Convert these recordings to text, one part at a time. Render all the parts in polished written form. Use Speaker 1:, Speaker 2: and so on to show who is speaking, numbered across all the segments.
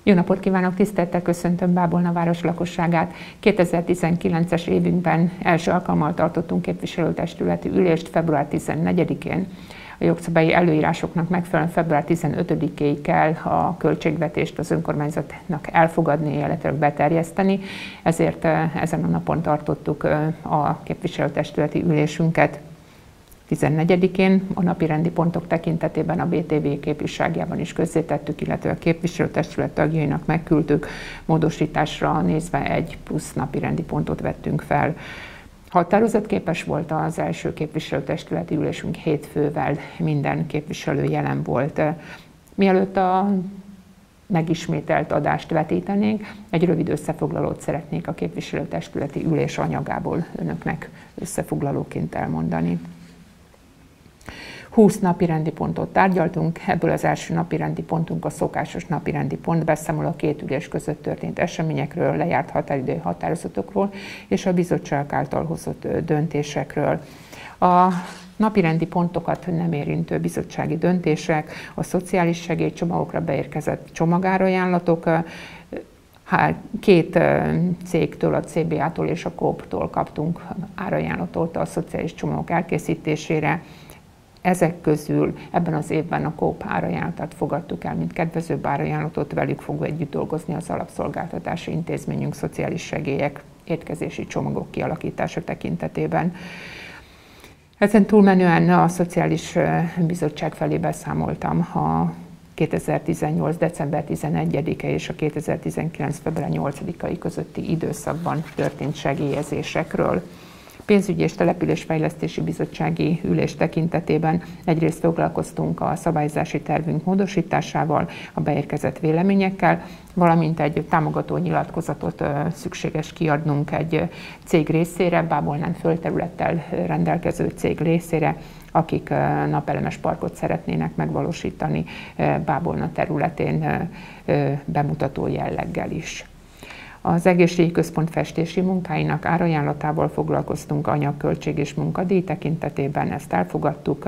Speaker 1: Jó napot kívánok, tisztelettel köszöntöm Bábolna város lakosságát. 2019-es évünkben első alkalommal tartottunk képviselőtestületi ülést február 14-én. A jogszabályi előírásoknak megfelelően február 15-éig kell a költségvetést az önkormányzatnak elfogadni, illetve beterjeszteni. Ezért ezen a napon tartottuk a képviselőtestületi ülésünket. 14-én a napirendi pontok tekintetében a BTV képviselőjában is közzétettük, illetve a képviselőtestület tagjainak megküldtük. Módosításra nézve egy plusz napirendi pontot vettünk fel. Határozatképes volt az első képviselőtestületi ülésünk, 7 fővel, minden képviselő jelen volt. Mielőtt a megismételt adást vetítenénk, egy rövid összefoglalót szeretnék a képviselőtestületi ülés anyagából önöknek összefoglalóként elmondani. 20 napirendi pontot tárgyaltunk, ebből az első napirendi pontunk a szokásos napirendi pont, beszámol a két ülés között történt eseményekről, lejárt határidő határozatokról és a bizottság által hozott döntésekről. A napirendi pontokat nem érintő bizottsági döntések, a szociális segélycsomagokra beérkezett csomagárajánlatok, két cégtől, a CBA-tól és a Coop-tól kaptunk árajánlatot a szociális csomagok elkészítésére. Ezek közül ebben az évben a Coop árajánlatát fogadtuk el, mint kedvezőbb árajánlatot, velük fogunk együtt dolgozni az alapszolgáltatási intézményünk szociális segélyek, étkezési csomagok kialakítása tekintetében. Ezen túlmenően a Szociális Bizottság felé beszámoltam a 2018. december 11-e és a 2019. február 8-ai közötti időszakban történt segélyezésekről. Pénzügyi és Településfejlesztési Bizottsági ülés tekintetében egyrészt foglalkoztunk a szabályozási tervünk módosításával, a beérkezett véleményekkel, valamint egy támogató nyilatkozatot szükséges kiadnunk egy cég részére, Bábolnán földterülettel rendelkező cég részére, akik napelemes parkot szeretnének megvalósítani Bábolna területén bemutató jelleggel is. Az egészségügyi központ festési munkáinak árajánlatával foglalkoztunk anyagköltség és munkadíj tekintetében, ezt elfogadtuk.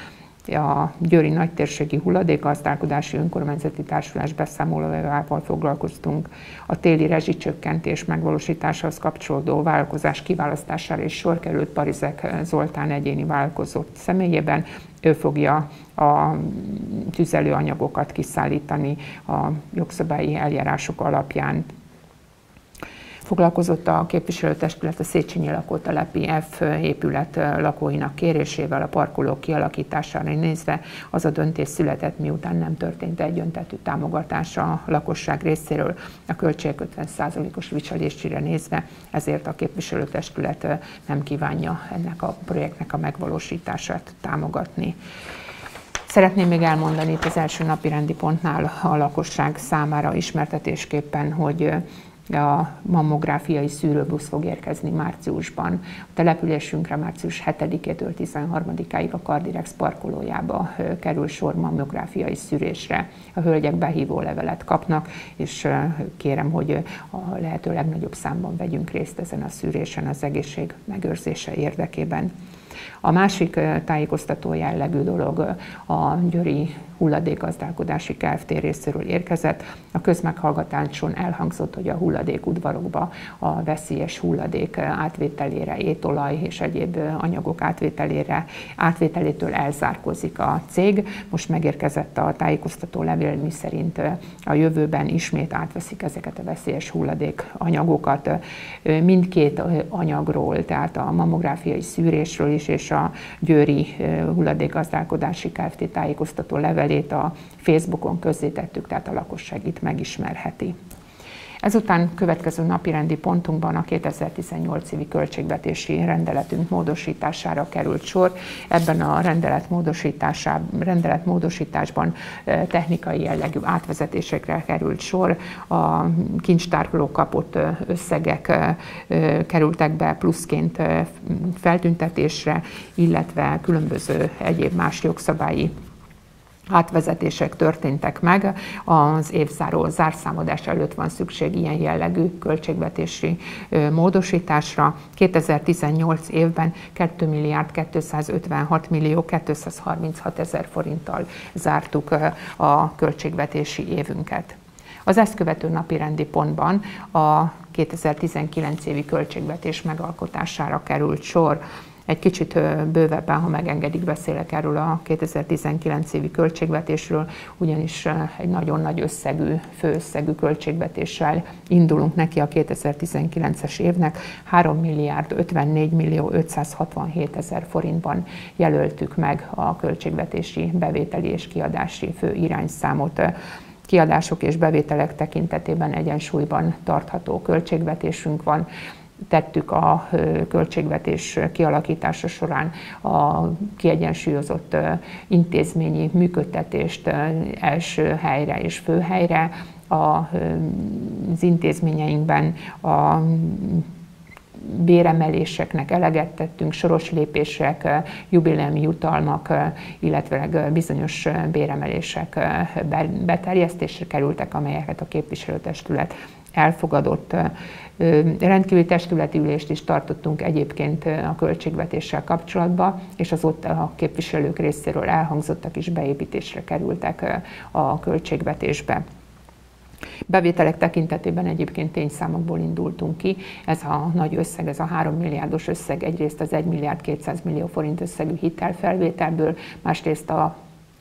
Speaker 1: A Győri Nagytérségi Hulladékgazdálkodási Önkormányzati Társulás beszámolójával foglalkoztunk. A téli rezsicsökkentés megvalósításához kapcsolódó vállalkozás kiválasztására is sor került Parizek Zoltán egyéni vállalkozó személyében. Ő fogja a tüzelőanyagokat kiszállítani a jogszabályi eljárások alapján. Foglalkozott a képviselőtestület a Széchenyi lakótelepi F épület lakóinak kérésével a parkolók kialakítására nézve. Az a döntés született, miután nem történt egyöntetű támogatás a lakosság részéről a költség 50%-os viselésére nézve, ezért a képviselőtestület nem kívánja ennek a projektnek a megvalósítását támogatni. Szeretném még elmondani itt az első napirendi pontnál a lakosság számára ismertetésképpen, hogy a mammográfiai szűrőbusz fog érkezni márciusban. A településünkre március 7-től 13-áig a Kardirex parkolójába kerül sor mammográfiai szűrésre. A hölgyek behívó levelet kapnak, és kérem, hogy a lehető legnagyobb számban vegyünk részt ezen a szűrésen az egészség megőrzése érdekében. A másik tájékoztató jellegű dolog a Győri Hulladékgazdálkodási Kft. Részéről érkezett. A közmeghallgatáson elhangzott, hogy a hulladékudvarokba a veszélyes hulladék átvételére, étolaj és egyéb anyagok átvételétől elzárkózik a cég. Most megérkezett a tájékoztató levél, miszerint a jövőben ismét átveszik ezeket a veszélyes hulladékanyagokat. Mindkét anyagról, tehát a mammográfiai szűrésről is és a Győri Hulladékgazdálkodási Kft. Tájékoztató levelét a Facebookon közzétettük, tehát a lakosság itt megismerheti. Ezután következő napirendi pontunkban a 2018 évi költségvetési rendeletünk módosítására került sor. Ebben a rendeletmódosításban technikai jellegű átvezetésekre került sor. A kincstárról kapott összegek kerültek be pluszként feltüntetésre, illetve különböző egyéb más jogszabályi átvezetések történtek meg. Az évzáró zárszámadás előtt van szükség ilyen jellegű költségvetési módosításra. 2018 évben 2.256.236.000 forinttal zártuk a költségvetési évünket. Az ezt követő napirendi pontban a 2019 évi költségvetés megalkotására került sor. Egy kicsit bővebben, ha megengedik, beszélek erről a 2019 évi költségvetésről, ugyanis egy nagyon nagy összegű, főösszegű költségvetéssel indulunk neki a 2019-es évnek. 3 milliárd 54 millió 567 ezer forintban jelöltük meg a költségvetési bevételi és kiadási fő irányszámot. Kiadások és bevételek tekintetében egyensúlyban tartható költségvetésünk van. Tettük a költségvetés kialakítása során a kiegyensúlyozott intézményi működtetést első helyre és főhelyre. Az intézményeinkben a béremeléseknek eleget tettünk, soros lépések, jubileumi jutalmak, illetve bizonyos béremelések beterjesztésre kerültek, amelyeket a képviselőtestület elfogadott. Rendkívüli testületi ülést is tartottunk egyébként a költségvetéssel kapcsolatban, és az ott a képviselők részéről elhangzottak és beépítésre kerültek a költségvetésbe. Bevételek tekintetében egyébként tényszámokból indultunk ki. Ez a nagy összeg, ez a 3 milliárdos összeg egyrészt az 1 milliárd 200 millió forint összegű hitelfelvételből, másrészt a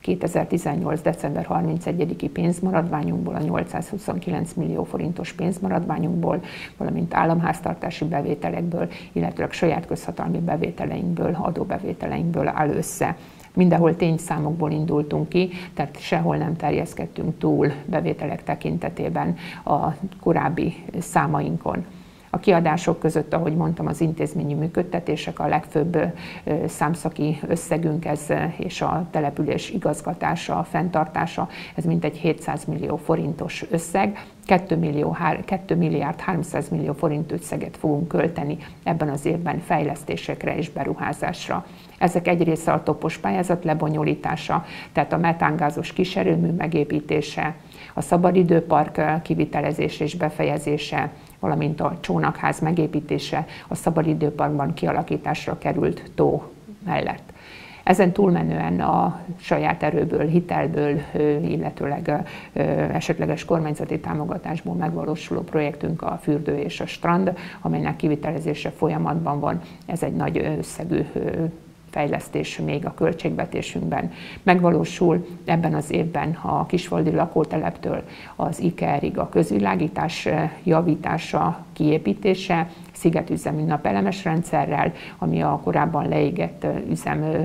Speaker 1: 2018. december 31-i pénzmaradványunkból, a 829 millió forintos pénzmaradványunkból, valamint államháztartási bevételekből, illetve saját közhatalmi bevételeinkből, adóbevételeinkből áll össze. Mindenhol tényszámokból indultunk ki, tehát sehol nem terjeszkedtünk túl bevételek tekintetében a korábbi számainkon. A kiadások között, ahogy mondtam, az intézményi működtetések a legfőbb számszaki összegünk, ez és a település igazgatása, fenntartása, ez mintegy 700 millió forintos összeg. 2 milliárd 300 millió forint összeget fogunk költeni ebben az évben fejlesztésekre és beruházásra. Ezek egy része a topos pályázat lebonyolítása, tehát a metángázos kiserőmű megépítése, a szabadidőpark kivitelezése és befejezése, valamint a csónakház megépítése a szabadidőparkban kialakításra került tó mellett. Ezen túlmenően a saját erőből, hitelből, illetőleg esetleges kormányzati támogatásból megvalósuló projektünk a fürdő és a strand, amelynek kivitelezése folyamatban van. Ez egy nagy összegű fejlesztés még a költségvetésünkben. Megvalósul ebben az évben a Kisfaludi lakóteleptől az IKER-ig a közvilágítás javítása, kiépítése, szigetüzemi napelemes rendszerrel, ami a korábban leégett üzem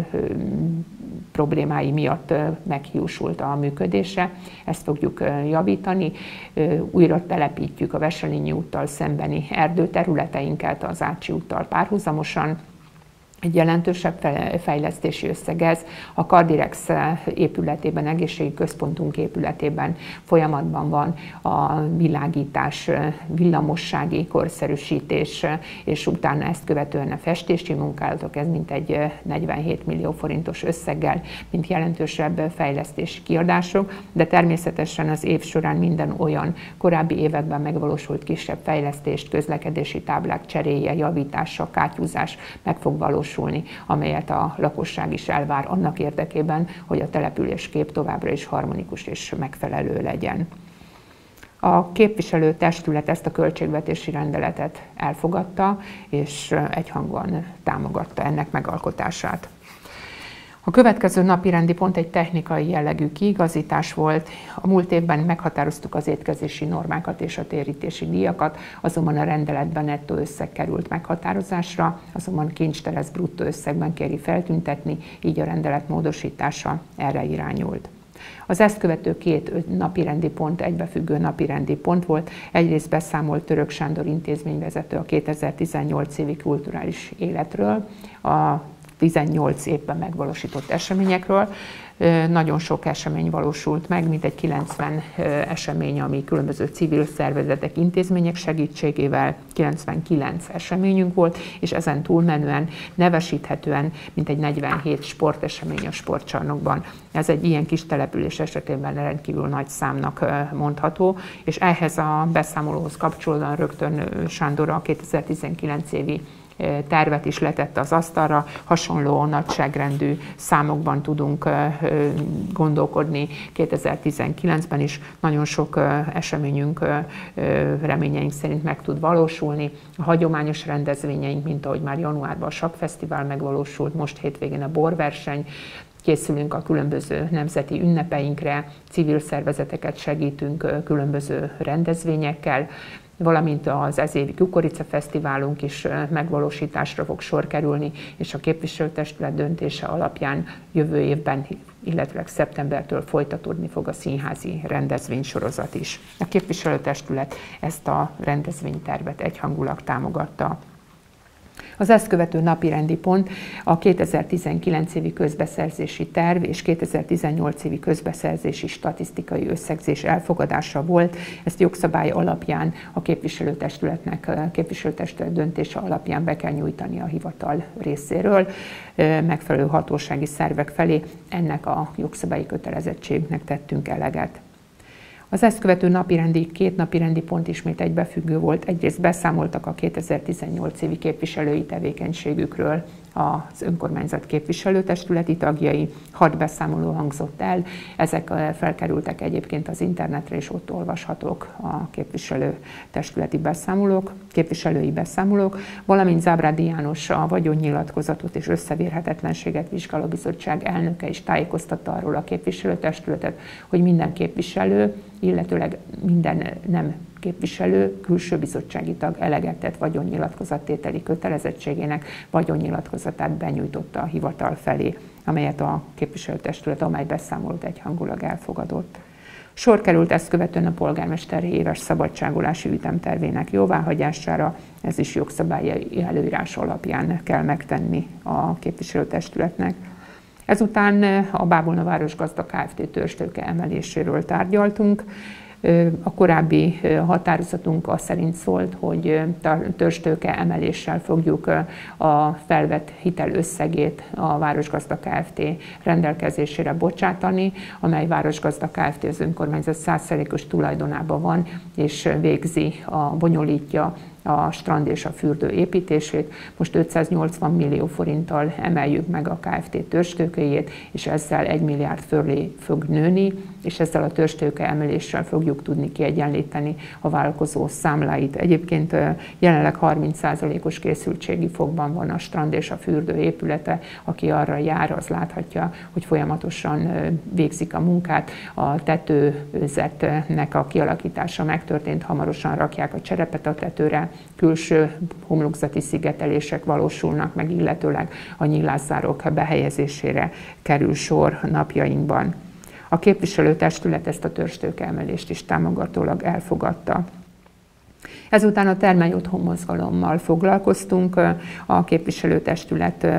Speaker 1: problémái miatt meghiúsult a működése. Ezt fogjuk javítani. Újra telepítjük a Veselényi úttal szembeni erdőterületeinket az Ácsi úttal párhuzamosan. Egy jelentősebb fejlesztési összeg ez. A Kardirex épületében, egészségi központunk épületében folyamatban van a világítás, villamossági korszerűsítés, és utána ezt követően a festési munkálatok, ez mintegy 47 millió forintos összeggel, mint jelentősebb fejlesztési kiadások, de természetesen az év során minden olyan korábbi években megvalósult kisebb fejlesztést, közlekedési táblák cseréje, javítása, kátyúzás meg fog valósulni, amelyet a lakosság is elvár annak érdekében, hogy a településkép továbbra is harmonikus és megfelelő legyen. A képviselőtestület ezt a költségvetési rendeletet elfogadta, és egyhangúan támogatta ennek megalkotását. A következő napirendi pont egy technikai jellegű kiigazítás volt. A múlt évben meghatároztuk az étkezési normákat és a térítési díjakat, azonban a rendeletben nettó összeg került meghatározásra, azonban kincs-teresz bruttó összegben kéri feltüntetni, így a rendelet módosítása erre irányult. Az ezt követő két napirendi pont egybefüggő napirendi pont volt. Egyrészt beszámolt Török Sándor intézményvezető a 2018 évi kulturális életről, a 18 évben megvalósított eseményekről. Nagyon sok esemény valósult meg, mintegy 90 esemény, ami különböző civil szervezetek, intézmények segítségével, 99 eseményünk volt, és ezen túlmenően nevesíthetően mintegy 47 sportesemény a sportcsarnokban. Ez egy ilyen kis település esetében rendkívül nagy számnak mondható, és ehhez a beszámolóhoz kapcsolódóan rögtön Sándor a 2019 évi tervet is letett az asztalra, hasonló nagyságrendű számokban tudunk gondolkodni 2019-ben is. Nagyon sok eseményünk reményeink szerint meg tud valósulni. A hagyományos rendezvényeink, mint ahogy már januárban a Sakkfesztivál megvalósult, most hétvégén a borverseny, készülünk a különböző nemzeti ünnepeinkre, civil szervezeteket segítünk különböző rendezvényekkel, valamint az ezévi Kukorica Fesztiválunk is megvalósításra fog sor kerülni, és a képviselőtestület döntése alapján jövő évben, illetve szeptembertől folytatódni fog a színházi rendezvénysorozat is. A képviselőtestület ezt a rendezvénytervet egyhangulag támogatta. Az ezt követő napirendi pont a 2019 évi közbeszerzési terv és 2018 évi közbeszerzési statisztikai összegzés elfogadása volt. Ezt jogszabály alapján a képviselőtestület döntése alapján be kell nyújtani a hivatal részéről megfelelő hatósági szervek felé. Ennek a jogszabályi kötelezettségnek tettünk eleget. Az ezt követő két napirendi pont ismét egybefüggő volt. Egyrészt beszámoltak a 2018 évi képviselői tevékenységükről az önkormányzat képviselőtestületi tagjai, 6 beszámoló hangzott el, ezek felkerültek egyébként az internetre, és ott olvashatók a képviselői beszámolók, valamint Zábrádi János a vagyonnyilatkozatot és összevérhetetlenséget vizsgálóbizottság elnöke is tájékoztatta arról a képviselőtestületet, hogy minden képviselő, illetőleg minden nem képviselő, külső bizottsági tag eleget tett vagyonnyilatkozattételi kötelezettségének, vagyonnyilatkozatát benyújtotta a hivatal felé, amelyet a képviselőtestület, amely beszámolót egyhangulag elfogadott. Sor került ezt követően a polgármesteri éves szabadságolási ütemtervének jóváhagyására, ez is jogszabályi előírás alapján kell megtenni a képviselőtestületnek. Ezután a Bábolna Városgazda Kft. Törzstőke emeléséről tárgyaltunk. A korábbi határozatunk az szerint szólt, hogy törzstőke emeléssel fogjuk a felvett hitel összegét a Városgazda Kft. Rendelkezésére bocsátani, amely Városgazda Kft. Az önkormányzat 100%-os tulajdonában van, és bonyolítja a strand és a fürdő építését. Most 580 millió forinttal emeljük meg a Kft. Törzstőkéjét, és ezzel 1 milliárd fölé fog nőni, és ezzel a törzstőke emeléssel fogjuk tudni kiegyenlíteni a vállalkozó számláit. Egyébként jelenleg 30%-os készültségi fokban van a strand és a fürdő épülete. Aki arra jár, az láthatja, hogy folyamatosan végzik a munkát. A tetőzetnek a kialakítása megtörtént, hamarosan rakják a cserepet a tetőre, külső homlokzati szigetelések valósulnak meg, illetőleg a nyilászárók behelyezésére kerül sor napjainkban. A képviselőtestület ezt a törzstőke emelést is támogatólag elfogadta. Ezután a Termelj Otthon mozgalommal foglalkoztunk. A képviselőtestület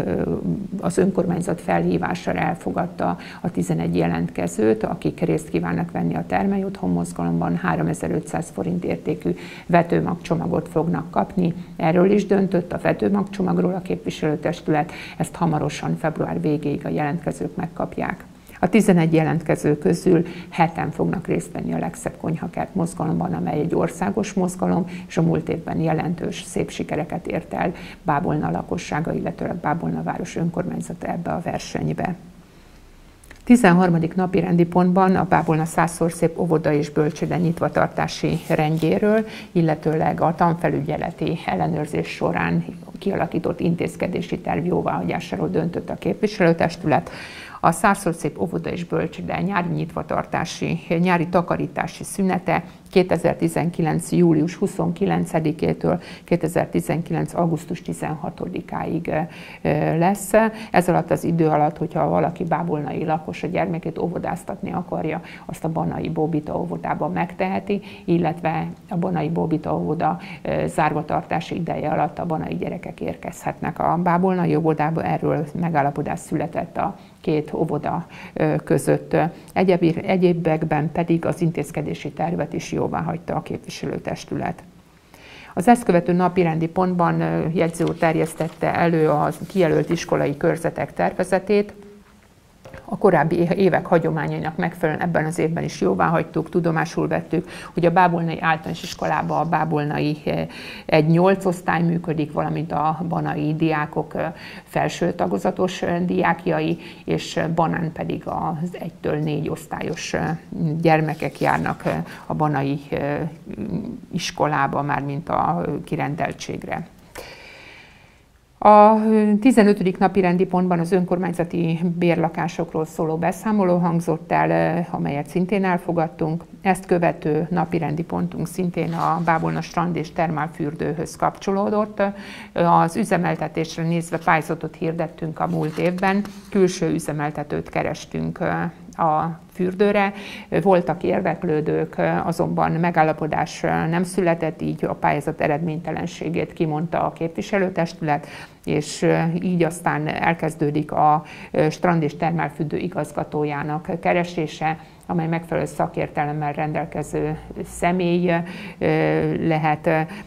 Speaker 1: az önkormányzat felhívására elfogadta a 11 jelentkezőt, akik részt kívánnak venni a Termelj Otthon mozgalomban, 3500 forint értékű vetőmagcsomagot fognak kapni. Erről is döntött a vetőmagcsomagról a képviselőtestület, ezt hamarosan február végéig a jelentkezők megkapják. A 11 jelentkező közül 7-en fognak részt venni a Legszebb Konyhakert mozgalomban, amely egy országos mozgalom, és a múlt évben jelentős szép sikereket ért el Bábolna lakossága, illetőleg Bábolna város önkormányzata ebbe a versenybe. 13. napi rendi pontban a Bábolna Százszor Szép óvoda és bölcsőde nyitvatartási rendjéről, illetőleg a tanfelügyeleti ellenőrzés során kialakított intézkedési terv jóváhagyásáról döntött a képviselőtestület. A Százszor Szép óvoda és bölcsőde nyári takarítási szünete 2019. július 29-től 2019. augusztus 16-áig lesz. Ez alatt az idő alatt, hogyha valaki bábolnai lakos a gyermekét óvodáztatni akarja, azt a Banai Bóbita óvodában megteheti, illetve a Banai Bóbita óvoda zárvatartási ideje alatt a banai gyerekek érkezhetnek a bábolnai óvodába. Erről megállapodás született a két óvoda között. Egyébekben pedig az intézkedési tervet is jóváhagyta a képviselőtestület. Az ezt követő napirendi pontban jegyző úr terjesztette elő a kijelölt iskolai körzetek tervezetét. a korábbi évek hagyományainak megfelelően ebben az évben is jóváhagytuk, tudomásul vettük, hogy a Bábolnai Általános Iskolában a bábolnai egy 8 osztály működik, valamint a banai diákok felső tagozatos diákjai, és Banán pedig az 1-től 4 osztályos gyermekek járnak a banai iskolába, mármint a kirendeltségre. A 15. napirendi pontban az önkormányzati bérlakásokról szóló beszámoló hangzott el, amelyet szintén elfogadtunk. Ezt követő napirendi pontunk szintén a Bábolna strand és termálfürdőhöz kapcsolódott. Az üzemeltetésre nézve pályázatot hirdettünk a múlt évben, külső üzemeltetőt kerestünk a fürdőre. Voltak érdeklődők, azonban megállapodás nem született, így a pályázat eredménytelenségét kimondta a képviselőtestület, és így aztán elkezdődik a strand és termálfürdő igazgatójának keresése, amely megfelelő szakértelemmel rendelkező személy lehet.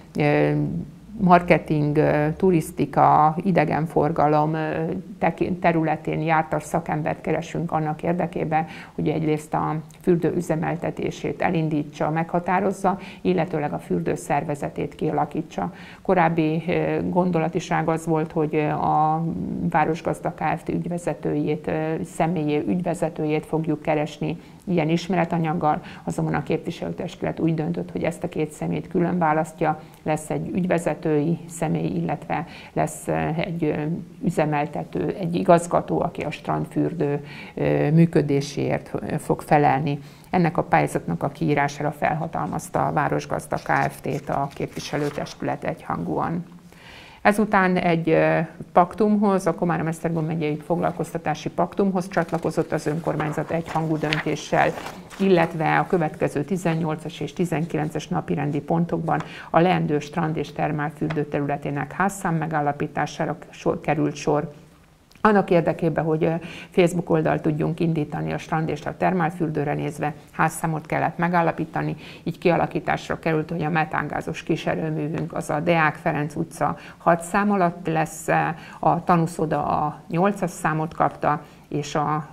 Speaker 1: Marketing, turisztika, idegenforgalom területén jártas szakembert keresünk annak érdekében, hogy egyrészt a fürdő üzemeltetését elindítsa, meghatározza, illetőleg a fürdő szervezetét kialakítsa. Korábbi gondolatiság az volt, hogy a Városgazda Kft. Ügyvezetőjét, személyi ügyvezetőjét fogjuk keresni ilyen ismeretanyaggal, azonban a képviselőtestület úgy döntött, hogy ezt a két személyt külön választja, lesz egy ügyvezetői személy, illetve lesz egy üzemeltető, egy igazgató, aki a strandfürdő működéséért fog felelni. Ennek a pályázatnak a kiírására felhatalmazta a Városgazda Kft.-t a képviselőtestület egyhangúan. Ezután egy paktumhoz, a Komárom-Esztergom megyei foglalkoztatási paktumhoz csatlakozott az önkormányzat egyhangú döntéssel, illetve a következő 18-as és 19-es napirendi pontokban a leendő strand és termálfürdő területének házszám megállapítására került sor. Annak érdekében, hogy Facebook oldalt tudjunk indítani a strand és a termálfürdőre nézve, házszámot kellett megállapítani, így kialakításra került, hogy a metángázos kiserőművünk az a Deák Ferenc utca 6 szám alatt lesz, a tanúszoda a 8-as számot kapta, és a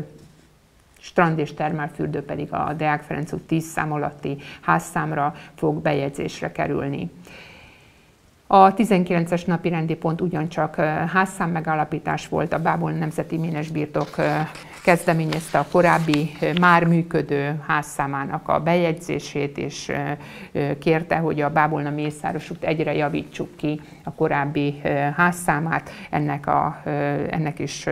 Speaker 1: strand és termálfürdő pedig a Deák Ferenc út 10 szám alatti házszámra fog bejegyzésre kerülni. A 19-es napi rendi pont ugyancsak házszám megállapítás volt, a Bábolna Nemzeti Ménesbirtok kezdeményezte a korábbi már működő házszámának a bejegyzését, és kérte, hogy a Bábolna Mészáros út 1-re javítsuk ki a korábbi házszámát. Ennek is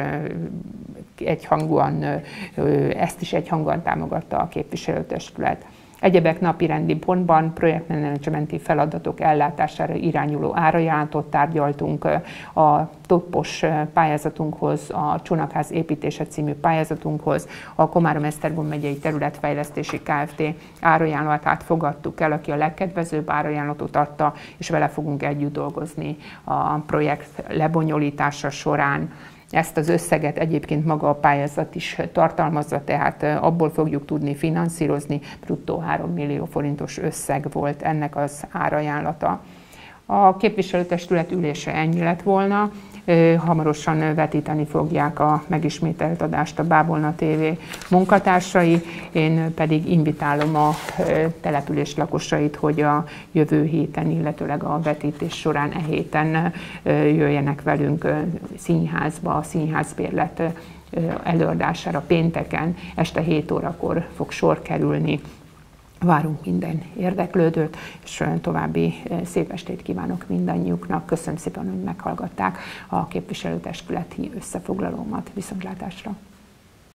Speaker 1: egyhangúan, ezt is egyhangúan támogatta a képviselőtestület. Egyebek napirendi pontban projektmenedzsmenti feladatok ellátására irányuló árajánlatot tárgyaltunk a toppos pályázatunkhoz, a Csónakház építése című pályázatunkhoz, a Komárom-Esztergom megyei területfejlesztési Kft. Árajánlatát fogadtuk el, aki a legkedvezőbb árajánlatot adta, és vele fogunk együtt dolgozni a projekt lebonyolítása során. Ezt az összeget egyébként maga a pályázat is tartalmazza, tehát abból fogjuk tudni finanszírozni, bruttó 3 millió forintos összeg volt ennek az árajánlata. A képviselőtestület ülése ennyi lett volna, hamarosan vetíteni fogják a megismételt adást a Bábolna TV munkatársai, én pedig invitálom a település lakosait, hogy a jövő héten, illetőleg a vetítés során héten jöjjenek velünk színházba, a színházbérlet előadására pénteken, este 7 órakor fog sor kerülni. Várunk minden érdeklődőt, és további szép estét kívánok mindannyiuknak. Köszönöm szépen, hogy meghallgatták a képviselőtestületi összefoglalómat. Viszontlátásra!